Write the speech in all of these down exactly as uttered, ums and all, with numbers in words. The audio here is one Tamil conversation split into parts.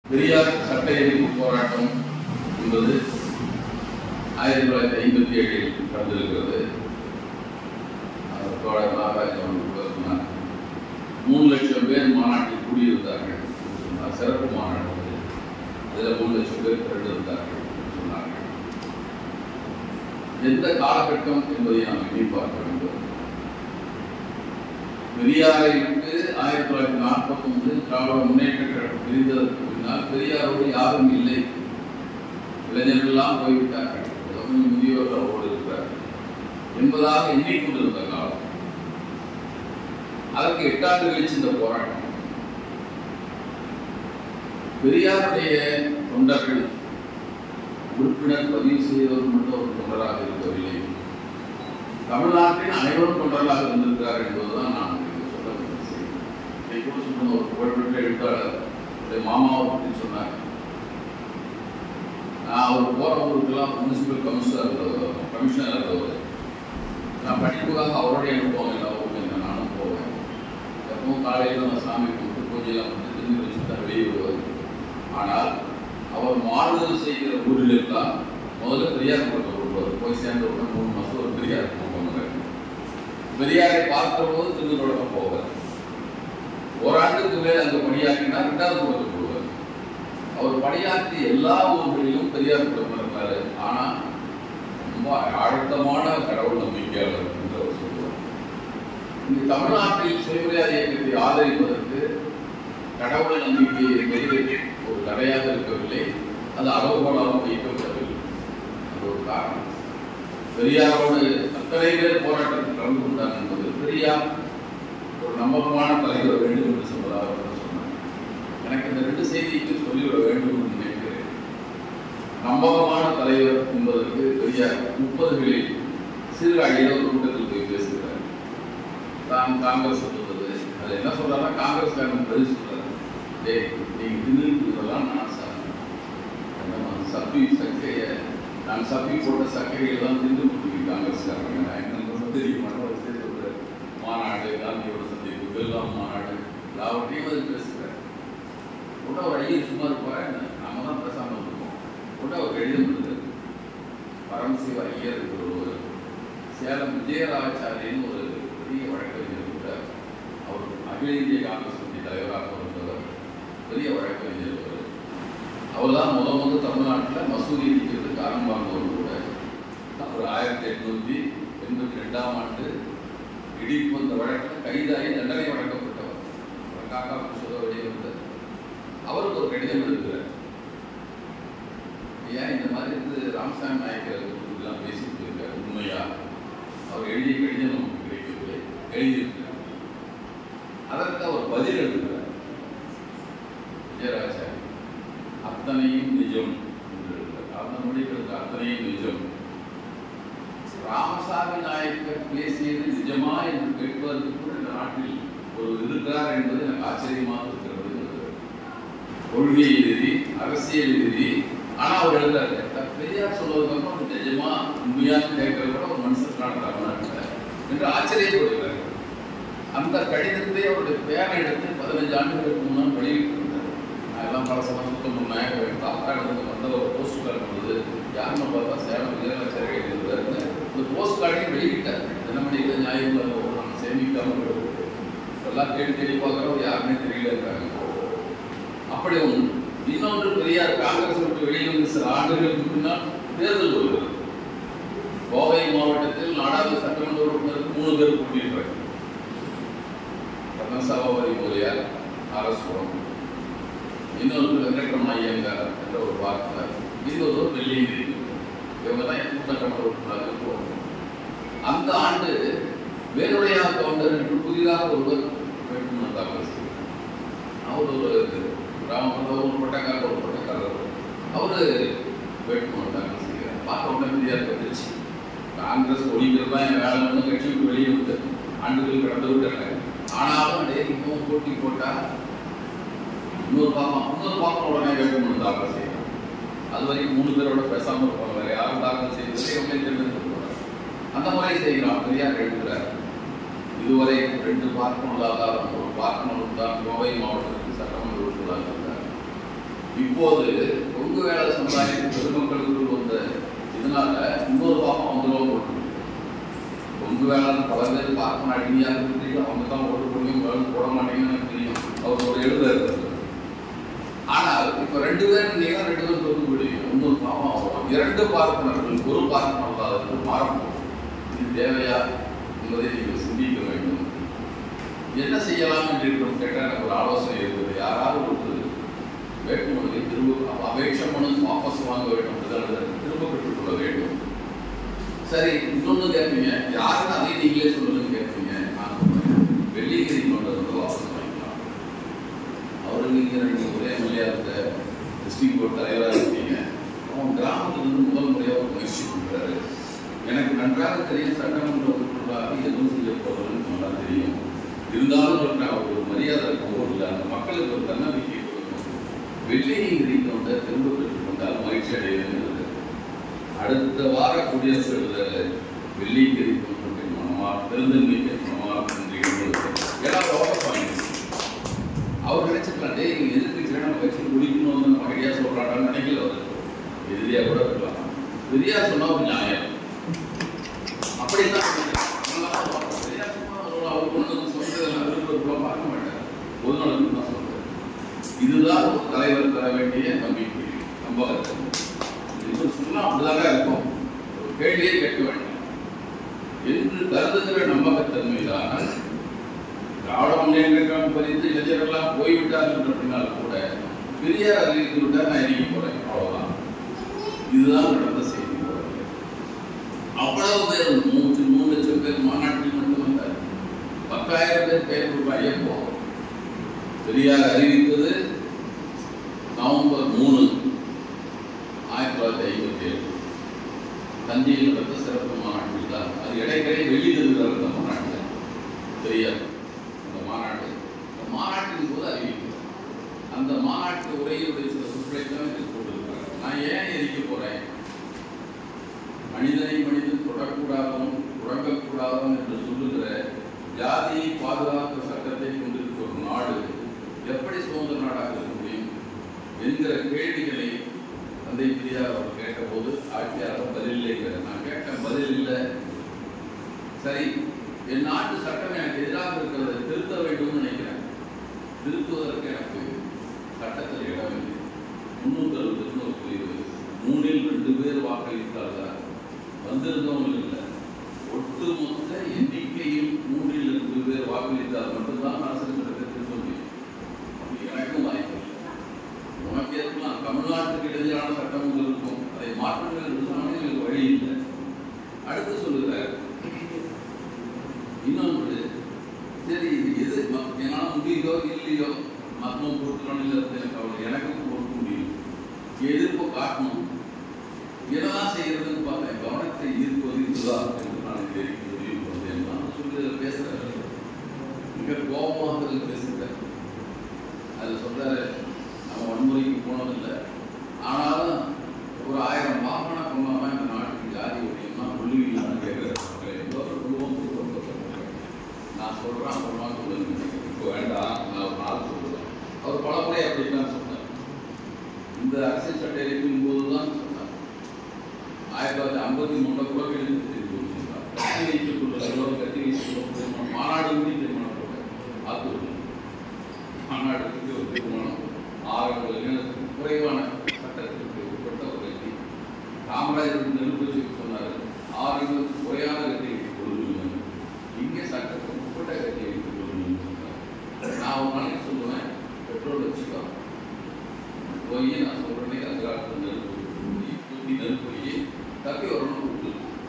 பெரியார் சட்ட எதிர்ப்பு போராட்டம் என்பது ஆயிரத்தி தொள்ளாயிரத்தி ஐம்பத்தி ஏழில் நடந்திருக்கிறது. தோழர் நாகராஜ் அவர்கள் சொன்னார், மூணு லட்சம் பேர் மாநாட்டில் கூடியிருந்தார்கள் சொன்னார். சிறப்பு மாநாடு, அதில் மூணு லட்சம் பேர் திரண்டிருந்தார்கள் சொன்னார்கள். எந்த காலகட்டம் என்பதை நாம் எண்ணி பார்க்க வேண்டும். பெரியாரை விட்டு ஆயிரத்தி தொள்ளாயிரத்தி நாற்பத்தி ஒன்பதில் திராவிட முன்னேற்ற கழகம் பிரிந்ததற்கு பின்னால் பெரியாரோடு யாரும் இல்லை. இளைஞர்களெல்லாம் போய்விட்டார்கள், கொஞ்சம் முதியோர்கள் அவரோடு இருக்கிறார்கள் என்பதாக எண்ணிக்கொண்டிருந்த காலம். அதற்கு எட்டாண்டு கழிச்சு இந்த போராட்டம். பெரியாருடைய தொண்டர்கள் உறுப்பினர் பதிவு செய்தவர் மட்டும் ஒரு தொண்டராக இருக்கவில்லை, தமிழ்நாட்டின் அனைவரும் தொண்டர்களாக இருந்திருக்கிறார் என்பதுதான் நான் சொல்ல வேண்டிய செய்தி. இதை கூட சொன்ன ஒரு புகழ்பெற்ற எழுத்தாளர் மாமாவை பற்றி சொன்னார். நான் அவர் போற ஊருக்கெல்லாம் முனிசிபல் கமிஷனர் இருந்தவர் கமிஷனர் இருந்தவர் நான் படிப்புக்காக அவருடைய அனுபவம் இல்லை, நானும் போவேன். எப்பவும் காலையில் நான் சாமி கும்பிட்டு பூஜையெல்லாம் வந்து திரும்பி வச்சு தான் வெளியே வருவார். ஆனால் அவர் மாறுதல் செய்கிற ஊரில் எல்லாம் முதல்ல பெரியார் படத்தை விடுவார். போய் சேர்ந்த உடனே மூணு மாதம் ஒரு பெரியார் போவாங்க. பெரியாரை பார்க்கிற போது திரும்பி தொடங்க போவார். ஓராண்டுக்கு மேலே அங்கே பணியாற்றினா ரெண்டாவது படத்தை போடுவார். அவர் பணியாற்றி எல்லா ஊர்களிலும் பெரியார் படம் இருந்தார். ஆனால் ரொம்ப ஆழத்தமான கடவுள் நம்பிக்கையாளர் என்று அவர் சொல்லுவார். இந்த தமிழ்நாட்டில் சுயமரியாதை இயக்கத்தை ஆதரிப்பதற்கு கடவுள் நம்பிக்கை என்பது ஒரு தடையாக இருக்கவில்லை, அது அளவுகோலாக வைக்கப்படவில்லை. அது ஒரு காரணம். பெரியாரோடு அத்தனை பேர் போராட்டத்தில் கலந்து கொண்டார் என்பது பெரியார் ஒரு நம்பகமான தலைவர் வேண்டும் என்று சொல்வதாக சொன்னார். எனக்கு இந்த ரெண்டு செய்திக்கு சொல்லிவிட வேண்டும் என்று நினைக்கிறேன். நம்பகமான தலைவர் என்பதற்கு பெரியார் முப்பதுகளில் சீர்காழியில் ஒரு கூட்டத்தில் போய் பேசுகிறார். தான் காங்கிரஸ் சொல்வது அது என்ன சொல்றாருன்னா, காங்கிரஸ்காரன் பதில் சொல்றாரு, டே நீங்க தின்னுலாம் நான் சாப்பிட்டேன், சப்பி சர்க்கரையை நான் சப்பி போட்ட சர்க்கரையை தான் தின்னு கொடுத்துருக்கேன் காங்கிரஸ்காரங்க. எனக்கு தெரிய மாட்டோம் சொல்றாரு. மாநாடு, காந்தியோட சந்திப்பு, பெல்லாம் மாநாடு எல்லாவற்றையும் அது பேசுகிறார். உடனே ஒரு ஐயர் சும்மா இருப்பார், நாம தான் பேசாமல் இருக்கோம். உடனே ஒரு கடிதம் இருந்தது. பரமசிவ ஐயர் ஒரு சேலம் விஜயராஜாரின்னு ஒரு பெரிய வழக்கறிஞர் கூட, அவர் அகில இந்திய காங்கிரஸ் கட்சி தலைவராக இருந்தவர், பெரிய வழக்கறிஞர். அவர் தான் முத முதல் தமிழ்நாட்டில் மசூதி இருக்கிறதுக்கு ஆரம்பமானவர் கூட. அவர் ஆயிரத்தி எட்நூத்தி எண்பத்தி ரெண்டாம் ஆண்டு இடிப்பு அந்த வழக்கில் கைதாகி தண்டனை வழங்கப்பட்டவர். காக்கா சொல்ல வெளியே வந்தார். அவருக்கு ஒரு கடிதம் எழுதுகிறார். ஏன் இந்த மாதிரி இருந்து ராமசாமி நாயக்கர் எல்லாம் பேசிட்டு இருக்காரு, உண்மையா? அவர் எழுதிய கடிதம் நமக்கு கிடைக்கவில்லை, எழுதியிருக்கிறார். அதற்கு அவர் பதில் எழுதுகிறார். விஜயராஜாரி அத்தனையும் நிஜம் என்று எழுதுகிறார். அந்த மொழிகளுக்கு அத்தனையும் நிஜம். ராமசாமி நாயக்கர் பேசியது நிஜமா என்று கேட்பதற்கு கூட இந்த நாட்டில் ஒரு இருக்கிறார் என்பது எனக்கு ஆச்சரியமாக இருக்கிறது. கொள்கை எழுதி, அரசியல் எழுதி, ஆனால் அவர் எழுதுறாரு. பெரியார் சொல்வதற்கு அப்புறம் நிஜமா உண்மையாக கேட்கிற கூட ஒரு மனுஷன் தமிழ்நாட்டில் என்று ஆச்சரியப்படுகிறார். அந்த கடிதத்தை அவருடைய பேரை எடுத்து பதினஞ்சு ஆண்டுகளுக்கு முன்னால் வெளியிட்டிருந்தார். நான் எல்லாம் பல சமயம் சுத்தம் பண்ணேன். தாத்தாடு வந்த ஒரு போஸ்ட் கார்டு வந்தது. யாருன்னு பார்த்தா சேலம் விஜயராஜாரி எழுதியிருந்தாருன்னு இந்த போஸ்ட் கார்டையும் வெளியிட்டார். தினமணியில் நியாயம் நாங்கள் சேமிக்காமல் எல்லாம் தேடி தேடி பார்க்குறோம், யாருமே தெரியலன்றாங்க. அப்படி ஒன்று. இன்னொன்று, பெரியார் காங்கிரஸ் விட்டு வெளியே வந்து சில ஆண்டுகளுக்கு பின்னால் தேர்தல் வருகிறது. கோவை மாவட்டத்தில் நாடாளுமன்ற சட்டமன்ற உறுப்பினருக்கு மூணு பேர் போட்டியிடுறாங்க. ரத்னசபாபதி முதலியார், அரசுரம், இன்னொரு வெங்கட்ரமண ஐயங்கார் என்ற ஒரு பார்த்தார். இது ஒரு வெள்ளியை இவங்க தான் கூட்டமன்ற உறுப்பினர்கள் போவாங்க. அந்த ஆண்டு வேலுடையா கவுண்டர் என்று புதிதாக ஒருவர் வேட்புமனு தாக்கல் செய்தார். அவர் ஒரு கிராமத்தில் ஒரு பட்டக்காரர் ஒரு பட்டக்காரர் அவர் வேட்புமனு தாக்கல் செய்கிறார். பார்க்க உடனே பெரியார் வந்துருச்சு. காங்கிரஸ் ஒழிக்கிறது தான் என் வேலை வந்து கட்சி விட்டு வெளியே விட்டு ஆண்டுகள் கடந்து விட்டாங்க. ஆனாலும் டே இன்னும் போட்டி போட்டால் இன்னொரு பாப்பம் இன்னொரு பாப்பம் உடனே வேட்புமனு தாக்கல் செய்யலாம். அது வரைக்கும் மூணு பேரோட பேசாமல் இருப்பாங்க, வேறு யாரும் தாக்கல் செய்வதே உடனே தெரிவித்து அந்த முறை செய்கிறான். பெரியார் எழுதுகிறார், இதுவரை ரெண்டு பார்க்கணும் ஆதாரம், ஒரு பார்க்கணும் தான் கோவை மாவட்டத்துக்கு சட்டமன்ற உறுப்பினராக இருந்தார். இப்போது கொங்கு வேலை சமுதாயத்தின் பெருமக்களுக்குள் வந்த இதனால இன்னொரு பாப்பம் வந்துடும் போட்டு கொங்கு வேளாண் பல பேர் பார்க்கணும் அடிமையாக தெரியும், அவங்க தான் ஓட்டு போடுவீங்க போட மாட்டீங்கன்னு எனக்கு தெரியும், அவர் ஒரு எழுத இருக்கிறது. ஆனால் இப்போ ரெண்டு பேர் இருந்தீங்கன்னா ரெண்டு பேரும் தொகுத்து விடுவீங்க, இன்னொரு பாவம் ஆகும். இரண்டு பார்ப்பனர்கள் ஒரு பார்ப்பனர்களாக மாறணும். இது தேவையா என்பதை நீங்கள் சிந்திக்க வேண்டும். என்ன செய்யலாம் என்று கேட்டால் எனக்கு ஒரு ஆலோசனை இருக்குது. யாராவது ஒரு வேட்புமனுவை திரும்ப அபேட்சை மனு வாபஸ் வாங்க வேண்டும், திரும்ப பெற்றுக்கொள்ள வேண்டும். சரி, இன்னொன்று கேட்பீங்க, யாருன்னு அதை நீங்களே சொல்லுன்னு கேட்பீங்க. நான் சொல்றேன், வெள்ளிங்கிரி கொண்டு வந்து வாபஸ் வாங்கிக்கலாம். அவருக்கு இங்கே ரெண்டு ஒரே எம்எல்ஏ இருந்த டிஸ்ட்ரிக்ட் கோர்ட் தலைவராக இருக்கீங்க. அவன் கிராமத்திலிருந்து முதல் முறையாக ஒரு முயற்சி பண்ணுறாரு. எனக்கு நன்றாக தெரியும், சட்டமன்ற உறுப்பினராக எதுவும் செய்ய போகிறதுன்னு நல்லா தெரியும். இருந்தாலும் சொல்றேன், அவருக்கு ஒரு மரியாதை இருக்கவும் இல்லை, அந்த மக்களுக்கு ஒரு தன்னம்பிக்கை கொடுக்கணும். வெள்ளிங்கிரி கொண்ட திரும்ப பெற்றுக் கொண்டால் மகிழ்ச்சி அடைகிறது. அடுத்த வார குடியரசு எழுத வெள்ளிங்கிரி கொண்ட மனமா பெருந்தன்மைக்கு மனமாக நன்றி. ஏன்னா வாபஸ் வாங்கி அவர் நினைச்சிருக்கலாம், டே இங்கே எதிர்த்து நம்ம கட்சி குடிக்கணும்னு நம்ம ஐடியா சொல்கிறாங்கன்னு நினைக்கல. அவர் எதிரியாக கூட இருக்கலாம். பெரியா சொன்னா ஒரு நியாயம் அப்படித்தான் அவர் கொண்டு சொல்றதெல்லாம் விரும்புறதுக்குள்ள பார்க்க மாட்டார். பொதுநலத்துக்கு தான் சொல்றேன். இதுதான் ஒரு தலைவர் தர வேண்டிய நம்பிக்கை, நம்பகத்தன்மை. இது சொன்னா அப்படிதாங்க இருக்கும். ஒரு கேள்வியே கேட்க வேண்டாம் என்று கருதுகிற நம்பகத்தன்மை தான் திராவிட முன்னேற்ற கழகம் பறித்து இளைஞர்கள்லாம் போய்விட்டார்கள் அப்படின்னாலும் கூட பெரியார் அறிவித்து விட்டால் நான் இறங்கி போறேன், அவ்வளவுதான். இதுதான் நடந்த செய்தி. அவ்வளவு பேர் மூன்று மூணு லட்சம் பேர் மாநாட்டில் மட்டும் வந்தார். பத்தாயிரம் பேர் பெயர் ரூபாய் எப்போ பெரியார் அறிவித்தது நவம்பர் மூணு ஆயிரத்தி தொள்ளாயிரத்தி ஐம்பத்தி ஏழு தஞ்சையில் நடந்த சிறப்பு மாநாட்டில் தான். அது இடைக்கிடையே வெளியில் நடந்த மாநாட்டில் பெரியார் அந்த மாநாட்டு அந்த மாநாட்டின் போது அறிவிக்கிறார். அந்த மாநாட்டு உரையுடைய சில சொற்களை தான் இதில் போட்டிருக்கிறார். நான் ஏன் எரிக்க போறேன், மனிதனை மனிதன் தொடக்கூடாதும் தொடங்கக்கூடாதும் என்று சொல்லுகிற ஜாதியை பாதுகாப்பு சட்டத்தை கொண்டிருக்கிற ஒரு நாடு எப்படி சுதந்திர நாடாக இருக்க முடியும் என்கிற கேள்விகளை தந்தை பெரியார் அவர் கேட்டபோது ஆட்சியாளர் பதில் இல்லை. நான் கேட்டேன், பதில் இல்லை. சரி, என் நாட்டு சட்டம் எனக்கு எதிராக இருக்கிறத திருத்த வேண்டும் நினைக்கிறேன். திருத்துவதற்கு எனக்கு சட்டத்தில் இடமில்லை. முன்னூற்றி அறுபத்தி ஒரு பிரிவு மூணில் ரெண்டு பேர் வாக்களித்தார்கள். வந்திருந்தவங்க இல்லை, ஒட்டுமொத்த எண்ணிக்கையில் மூன்றில் ரெண்டு பேர் வாக்களித்தால் மட்டும்தான் அரசு சட்டத்தை சொல்லி எனக்கும் வாய்ப்பு இல்லை. உனக்கு இருக்கலாம், தமிழ்நாட்டுக்கு இடையிலான சட்டம் இருக்கும், அதை மாற்றுங்கள் என்று சொன்னால் எங்களுக்கு வழி இல்லை. அடுத்து சொல்லுகிறார் இன்னொன்று, சரி இது எது என்னால் முடியுதோ இல்லையோ மத்தம் பொருட்கள் எனக்கு அவளை எனக்கும் பொறுக்க முடியும், எதிர்ப்பு காட்டணும், என்னதான் செய்யறதுன்னு பார்த்தேன். கவனத்தை ஈர்ப்பது இதுதான் என்று நான் தெரிவிக்க முடிவு பண்ணேன். நான் சொல்லி பேசுறேன், மிக கோபமாக பேசுகிறேன். அது சொல்றாரு, நம்ம வன்முறைக்கு போனதில்லை, ஆனாலும் ஒரு ஆயிரம் வாகனம் கொண்டாம இந்த நாட்டுக்கு ஜாதி ஒழியம்னா கொள்ளுவீங்களான்னு கேட்குறேன். எவ்வளோ குடும்பம் நான் சொல்றேன், அப்புறமா சொல்லுங்க, இப்போ வேண்டாம், நான் ஒரு நாள் சொல்லுவேன். அவர் பல முறை அப்படித்தான் சொன்னார். இந்த அரசியல் சட்ட எரிப்பின் போதுதான் சொன்னார். ஆயிரத்தி தொள்ளாயிரத்தி ஐம்பத்தி மூணுல கூட எழுந்து தெரிவித்தார். கட்டி வைத்துக் கொள்ளும் கட்டி வைத்துக் கொள்ளும் மாநாடு கூடி திருமணம் போட ஆத்தூர் மாநாடுக்கு ஒரு திருமணம் ஆறு குறைவான சட்டத்திற்கு உட்பட்ட ஒரு கட்சி. காமராஜர் நெருப்பு சொன்னார், ஆறு குறையான கட்டி வைத்துக் கொள்ளுங்கள், இங்கே சட்டத்துக்கு உட்பட்ட கட்டி வைத்துக் கொள்ளுங்கள் சொன்னார். நான் ஒரு நாளைக்கு சொல்லுவேன், பெட்ரோல் வச்சுக்கோ போய் நான் சொல்றேனே அதிகாரத்தில் நெருப்பு தூக்கி நெருப்பு போய் தப்பி வரணும் கொடுத்து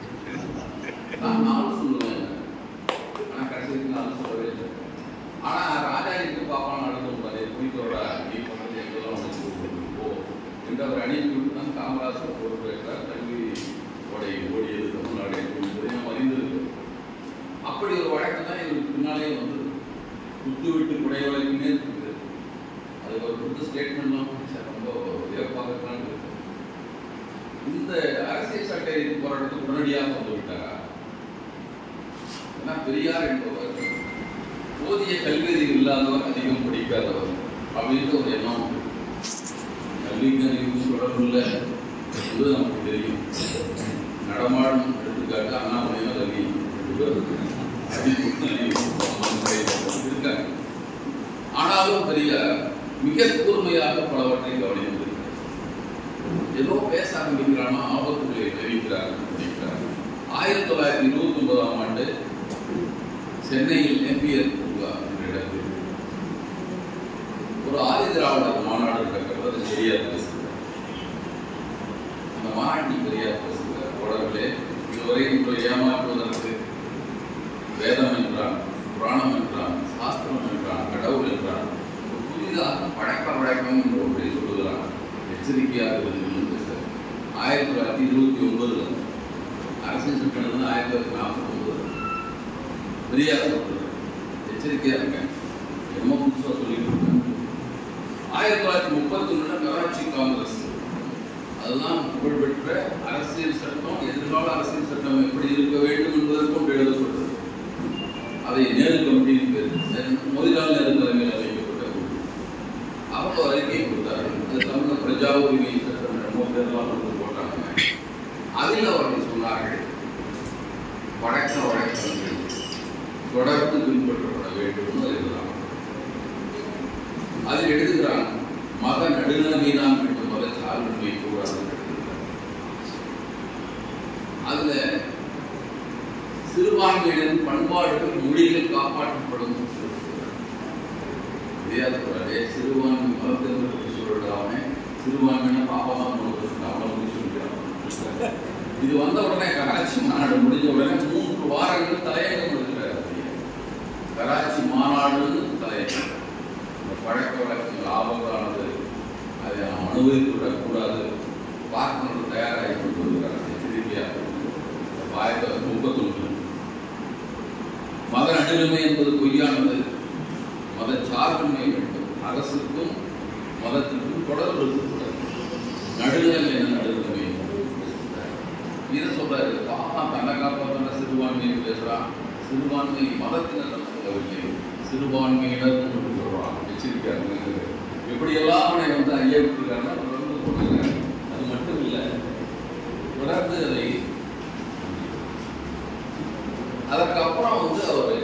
நான் நானும் சொல்லுவேன். ஆனால் கடைசிக்கு நானும் சொல்லவே இல்லை. ஆனால் ராஜாஜிக்கு பாப்பான நடந்து பாரு குறித்தோட நீ பண்ணது எங்கெல்லாம் உனக்கு போ என்று அவர் அணிந்து விட்டு தான் காமராஜர் பொறுப்பேற்றார். கல்வி ஓடை ஓடியது தமிழ்நாடு என்பதை நாம் அறிந்திருக்கு. அப்படி ஒரு வழக்கு தான் இவருக்கு பின்னாலே வந்து குத்து விட்டு குடை வழக்குன்னே இருக்குது. அதுக்கு ஒரு புது ஸ்டேட்மெண்ட்லாம் ரொம்ப வியப்பாகத்தான் இருக்கு. இந்த அரசியல் சட்ட போராட்டத்துக்கு உடனடியாக வந்து விட்டாரா? ஏன்னா பெரியார் என்பவர் போதிய கல்வி அறிவு இல்லாதவர், அதிகம் படிக்காதவர் அப்படின்ற ஒரு எண்ணம். நல்லிங்கரையும் சுடருள்ள என்பது நமக்கு தெரியும். நடமாடும் எடுத்துக்காட்டு அண்ணாமலையும் நல்லியும் இருக்காங்க. ஆனாலும் பெரிய மிக கூர்மையாக பலவற்றை கவனித்திருக்கிறார். ஏதோ பேச ஆரம்பிக்கிறானா ஆபத்துகளை தெரிவிக்கிறார் நினைக்கிறார். ஆயிரத்தி தொள்ளாயிரத்தி இருபத்தி ஒன்பதாம் ஆண்டு சென்னையில் எம்பிஎல் பூங்கா என்ற இடத்தில் ஒரு ஆதி திராவிடர் மாநாடு நடக்கிறது. பெரியார் பேசுகிறார். அந்த மாநாட்டில் பெரியார் பேசுகிறார். உடனே இதுவரை உங்களை ஏமாற்றுவதற்கு வேதம் என்றான், புராணம் என்றான், சாஸ்திரம் என்றான், கடவுள் என்றான், புதிதாக பழக்க வழக்கம் என்ற ஒன்றை சொல்லுகிறான். எச்சரிக்கையாக இருந்து பேசுகிறார். ஆயிரத்தி தொள்ளாயிரத்தி இருபத்தி ஒன்பதுல அரசியல் சட்டம் ஆயிரத்தி தொள்ளாயிரத்தி நாற்பத்தி ஒன்பது பெரியார் சொல்றார். எச்சரிக்கையா இருக்கேன், என்னமோ புதுசாக சொல்லிட்டு இருக்காங்க. ஆயிரத்தி தொள்ளாயிரத்தி முப்பத்தி ஒண்ணுல கராச்சி காங்கிரஸ், அதுதான் புகழ்பெற்ற அரசியல் சட்டம், எதிர்கால அரசியல் சட்டம் எப்படி இருக்க வேண்டும் என்பதற்கும் எழுதப்பட்டது. அதை நேரு கமிட்டியின் பேர் மோதிலால் நேரு தலைமையில் அமைக்கப்பட்ட குழு. அவங்க அறிக்கை கொடுத்தார்கள். அது தமிழ் பிரஜா உரிமை சட்டம் என்னமோ பேரெல்லாம் போட்டாங்க. அதில் அவர்கள் சொன்னார்கள், வழக்க வழக்கங்கள் தொடர்ந்து பின்பற்றப்பட வேண்டும் எழுதலாம். அதில் எழுதுகிறான், மத நடுநிலைமை தான் வேண்டும், மத சார்பின்மை கூடாது. அதுல சிறுபான்மையினரின் பண்பாடுகள் மொழிகள் காப்பாற்றப்படும். சிறுபான்மை மதத்திற்கு சொல்லிடாம சிறுபான்மையின பாப்பாதான் அவனுக்கு சொல்லிக்கிறான். இது வந்த உடனே கராச்சி மாநாடு முடிஞ்ச உடனே மூன்று வாரங்கள் தலையங்கம் இருக்கிறார். கராச்சி மாநாடு தலையங்கம். பழக்க வழக்கங்கள் ஆபத்தானது, அதை நாம் அனுபவித்து விடக்கூடாது, பார்க்கணும் தயாராகி கொண்டு வருகிறார். எச்சரிக்கையாக ஆயிரத்தி தொள்ளாயிரத்தி முப்பத்தி ஒன்று மத நடுநிலைமை என்பது பொய்யானது, மத சார்பின்மை வேண்டும், அரசுக்கும் மதத்திற்கும் தொடர்பு நடுநிலைமை என்ன நடுநிலைமை இதை சொல்றாரு. பாப்பா தன்னை காப்பாற்ற சிறுபான்மையை பேசுறான். சிறுபான்மை மதத்தினர் சொல்லவில்லை, சிறுபான்மையினர் சொல்றான். எச்சரிக்கையாக எப்படியெல்லாம் அவனை வந்து ஐயா விட்டுருக்காருன்னா தொடர்ந்து சொல்லுங்க. அது மட்டும் இல்லை, தொடர்ந்து அதை அதற்கப்புறம் வந்து அவர்